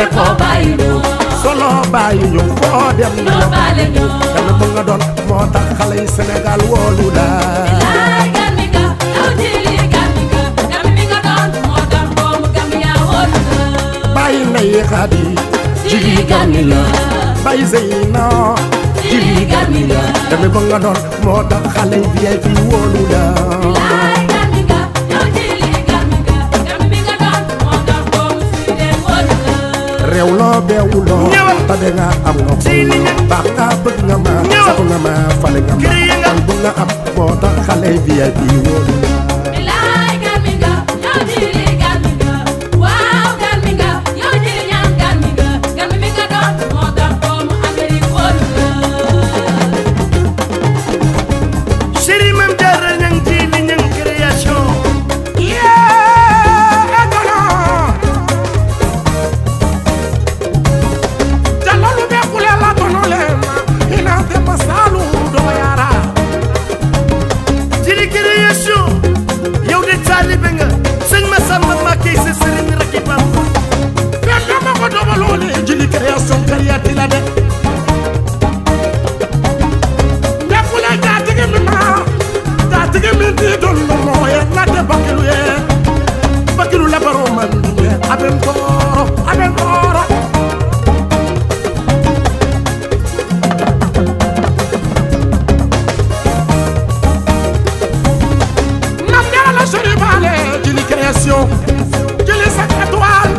ne ko bàyyi ñu solo bàyyi ñu foo dem ñu loo baale ñu dana ba nga doon moo tax xale yi Sénégal wóolu la bilaay Gambie nga yow jili Gambie nga Gambie bi nga doon moo tax doomu Gambie yaa wóolu la bàyyi nay xadi jili Gambie la bàyyi Zeyna jili Gambie la dana ba nga doon moo tax xale yi VIP wóolu la bilaay Gambie nga yow jili Gambie nga Gambie bi nga doon moo tax doomu Sweden wóolu la réew loo beewuloo tabe nga am nga baax nga bëgg nga ma sax nga ma fale nga ma man bu nga am moo tax xale yi VIP wóolu la bilaay Gambie nga yow jili Gambie nga waaw Gambie nga yow jili ñaan Gambie nga Gambie bi nga doon moo tax doomu Amérique wóolu la Chéri Mame Diarra Niang Djily Niang création jalalu be kule la tonolema ina te masalu do yara Djily création yow de taalibe nga sëñ Massamba Mbacké sa sëriñ rakki Bamba Penda ma ko dobalole Djily création kariyati la de Ndekule jatigi mi di don no moye na de bakilu la baro man aben toro Mame Diarra la sori bale Djily création Djily sa étoile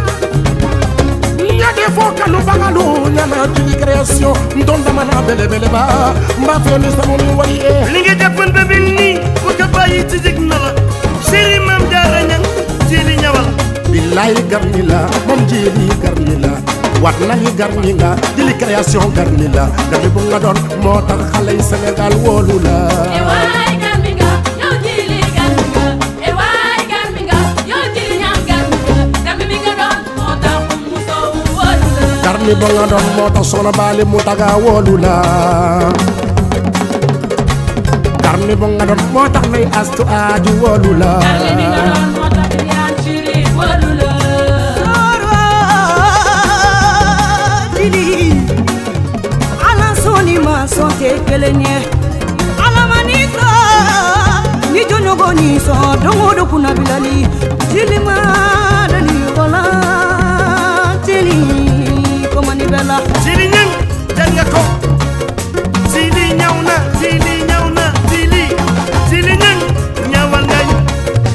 ñade fo kanu bangalu ñana Djily création ndonda mana bele ba mba feni samoni wari e li nga jàppoon ba mel nii bu ko bàyyi ci jig na la Chéri Mame Diarra Niang Djily ñawal billahi garni la moom Djily garni la wat na li garni nga Djily création garni la dabi bu nga doon moo tax xale yi Sénégal wóolu la ewaay Gambie nga yow jili Gambie nga ewaay Gambie nga yow jili ñaan Gambie nga Gambie bi nga doon moo tax mu soowu wóolu la garni ba nga doon moo tax Soxna Bali mu taga wóolu la garni ba nga doon moo tax nay astu aaju wóolu la Gambie bi nga doon moo tax ñaan jili wóolu la Djily ala soni ma sonte kelenye ala manisa ni jonyogo ni so dongo do kuna bilali Djily ma dali wala Djily komani bela Djily Niang jar nga ko Djily ñaw na Djily ñaw na Djily Niang ñawal nga ñu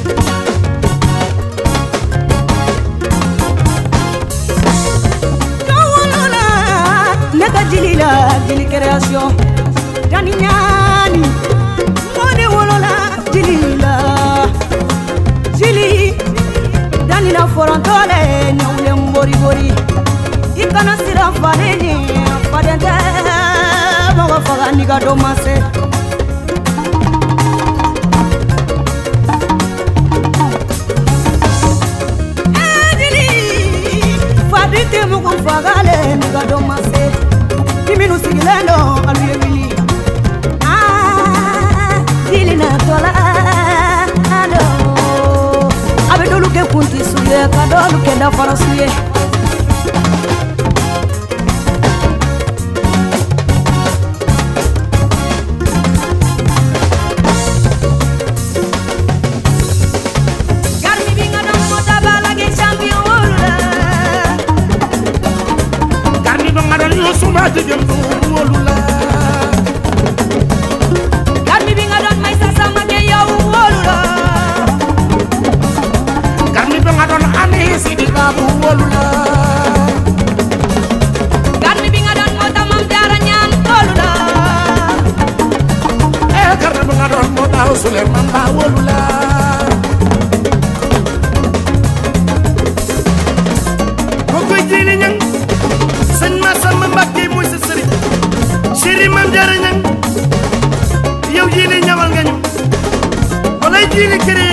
jawalola neka Djily la Djily création dani ñani mone wolola Djily la Djily dani la forantole ñawle mbori ikana sira fadeni fadente mogo faga niga do mase Djily fadite mogo fagale niga do mase kiminu sigilendo aluye wili Djily na tola ado abe dolu ke kunti suye ka dolu ke da fara suye Garmi bi nga doon moo tax Balla Gaye champion wóolu la garni ba nga doon yoo suma jigéen du wóolu la Garmi bi nga doon may sa sama ke yow wóolu la garni ba nga doon amee si di baabu wóolu la Garmi bi nga doon moo tax Mame Diarra ñaan wóolu la garni ba nga doon moo tax Souleymane Ba wóolu la ko koy Djily Niang sëñ Massamba Mbacké mooy sa sëriñ Chéri Mame Diarra Niang yow Djily ñawal nga ñu walay Djily